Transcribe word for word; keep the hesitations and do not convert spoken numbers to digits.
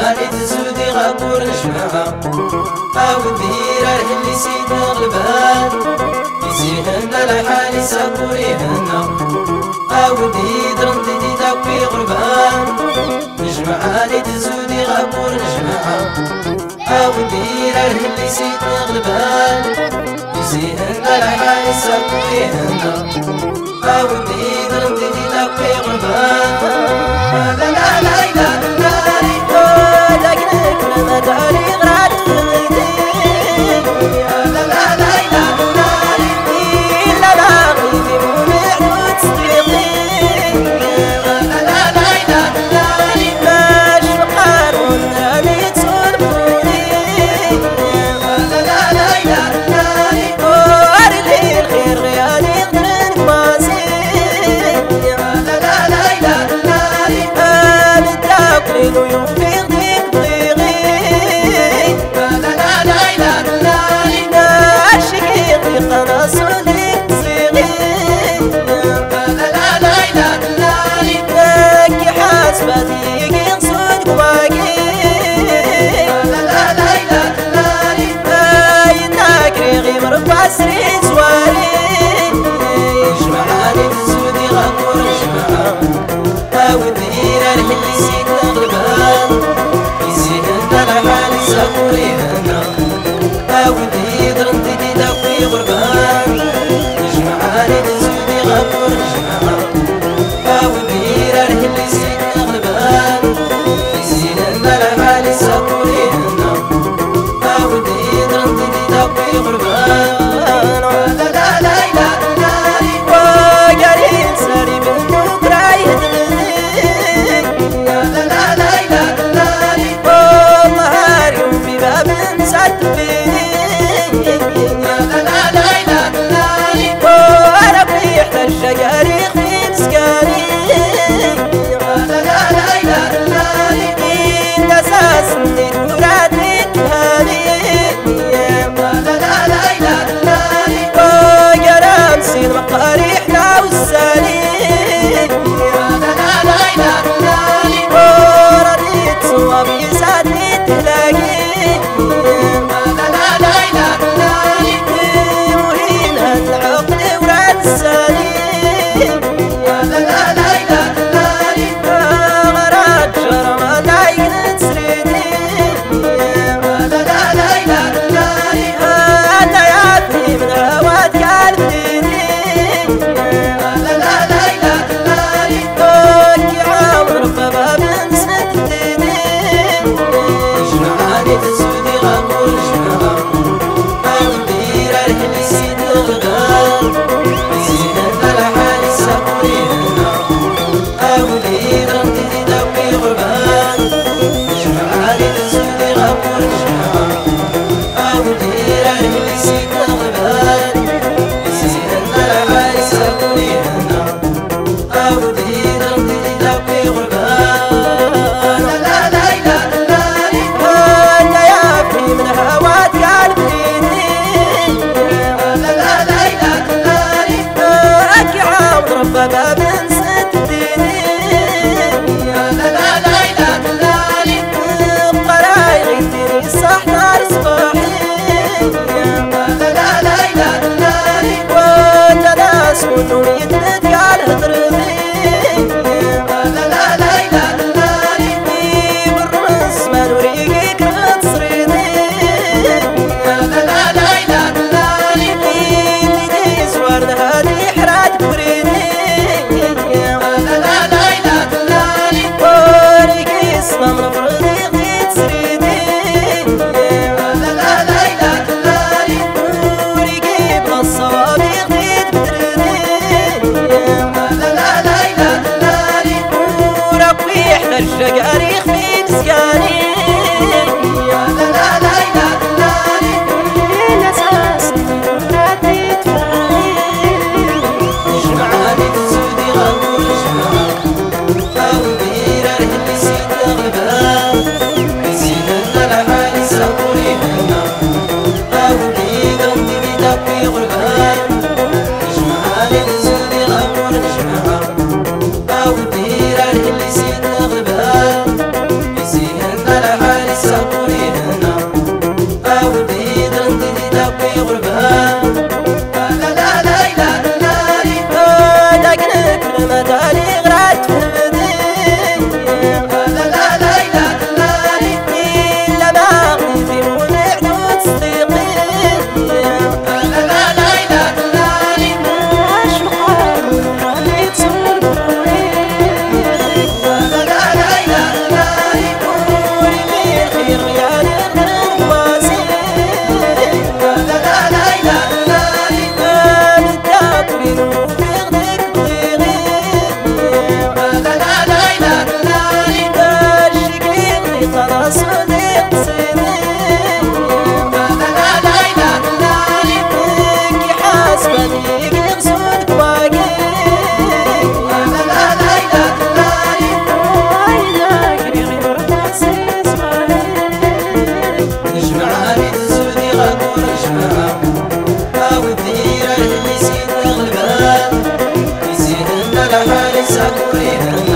جمعاني تزودي غابور نجمعها أو الدير اللي سيد غلبان يزيهنا لحالي سابوريهنا أو الدير رندي داوي غربان نجمعاني تزودي غابور نجمعها أو الدير اللي سيد غلبان يزيهنا لحالي سابوريهنا أو الدير رندي داوي غربان لا لا لا لا سرين زوالي جمعاني تزودي غابور نجمعها أو الدير اللي سيد غلبان يزيهنا لحالي سابوريهنا أو الدير رندي داوي غربان جمعاني تزودي غابور نجمعها أو الدير اللي سيد غلبان يزيهنا لحالي سابوريهنا أو الدير رندي داوي غربان قريحنا والسالي ورديت صوابي سادني تلاقي مهين هالعقل وراد السالي غرات جرم لايق تسريدي انا يعطي من هوات قلبي جمعاني Sakura